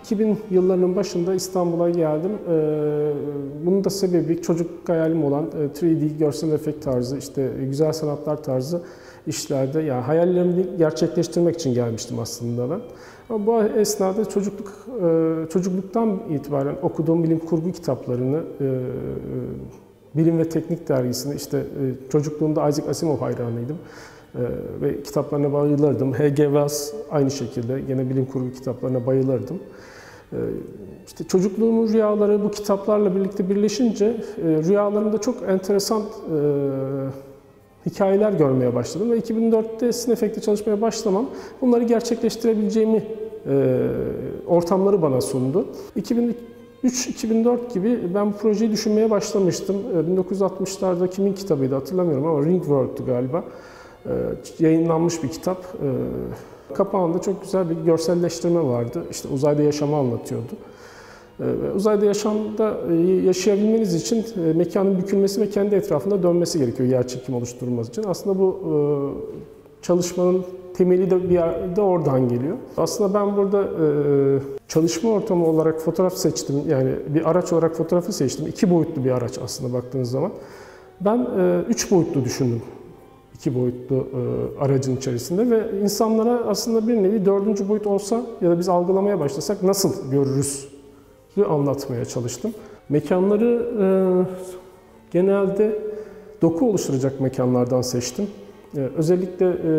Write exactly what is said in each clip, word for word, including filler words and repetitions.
iki bin yıllarının başında İstanbul'a geldim. Bunun da sebebi çocuk hayalim olan üç D görsel efekt tarzı, işte güzel sanatlar tarzı işlerde, yani hayallerimi gerçekleştirmek için gelmiştim aslında ben. Ama bu esnada çocukluk çocukluktan itibaren okuduğum bilim kurgu kitaplarını, Bilim ve Teknik dergisini, işte çocukluğumda Isaac Asimov hayranıydım. Ee, ve kitaplarına bayılırdım. H G Wells aynı şekilde gene bilim kurgu kitaplarına bayılırdım. Ee, işte çocukluğumun rüyaları bu kitaplarla birlikte birleşince e, rüyalarımda çok enteresan e, hikayeler görmeye başladım ve iki bin dörtte Sinefek'te çalışmaya başlamam bunları gerçekleştirebileceğimi e, ortamları bana sundu. iki bin üç iki bin dört gibi ben bu projeyi düşünmeye başlamıştım. bin dokuz yüz altmışlarda kimin kitabıydı hatırlamıyorum ama Ring World'tu galiba. Yayınlanmış bir kitap. Kapağında çok güzel bir görselleştirme vardı. İşte uzayda yaşamı anlatıyordu. Uzayda yaşamda yaşayabilmeniz için mekanın bükülmesi ve kendi etrafında dönmesi gerekiyor yerçekim oluşturulması için. Aslında bu çalışmanın temeli de bir yerde oradan geliyor. Aslında ben burada çalışma ortamı olarak fotoğraf seçtim. Yani bir araç olarak fotoğrafı seçtim. İki boyutlu bir araç aslında baktığınız zaman. Ben üç boyutlu düşündüm. İki boyutlu e, aracın içerisinde ve insanlara aslında bir nevi dördüncü boyut olsa ya da biz algılamaya başlasak nasıl görürüz anlatmaya çalıştım. Mekanları e, genelde doku oluşturacak mekanlardan seçtim. E, özellikle e,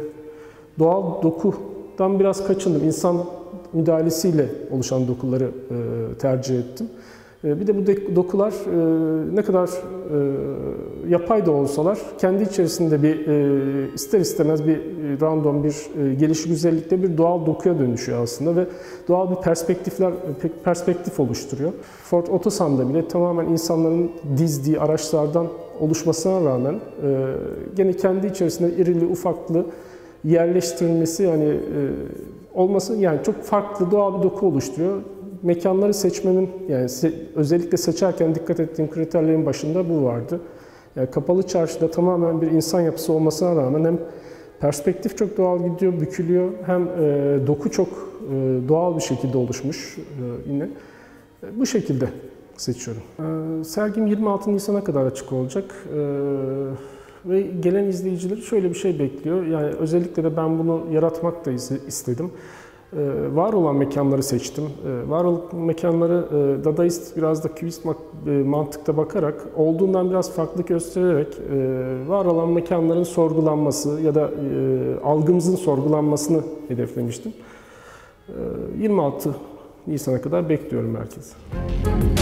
doğal dokudan biraz kaçındım. İnsan müdahalesiyle oluşan dokuları e, tercih ettim. Bir de bu dokular ne kadar yapay da olsalar kendi içerisinde bir ister istemez bir random bir gelişi güzellikte bir doğal dokuya dönüşüyor aslında ve doğal bir perspektifler perspektif oluşturuyor. Ford Otosan'da bile tamamen insanların dizdiği araçlardan oluşmasına rağmen gene kendi içerisinde irili ufaklı yerleştirilmesi yani olması yani çok farklı doğal bir doku oluşturuyor. Mekanları seçmemin, yani se özellikle seçerken dikkat ettiğim kriterlerin başında bu vardı. Yani kapalı çarşıda tamamen bir insan yapısı olmasına rağmen hem perspektif çok doğal gidiyor, bükülüyor, hem e, doku çok e, doğal bir şekilde oluşmuş e, yine. E, bu şekilde seçiyorum. E, sergim yirmi altı Nisan'a kadar açık olacak. E, ve gelen izleyicileri şöyle bir şey bekliyor. Yani özellikle de ben bunu yaratmak da istedim. Var olan mekanları seçtim. Var olan mekanları Dadaist, biraz da Kübist mantıkta bakarak, olduğundan biraz farklı göstererek var olan mekanların sorgulanması ya da algımızın sorgulanmasını hedeflemiştim. yirmi altı Nisan'a kadar bekliyorum herkesi.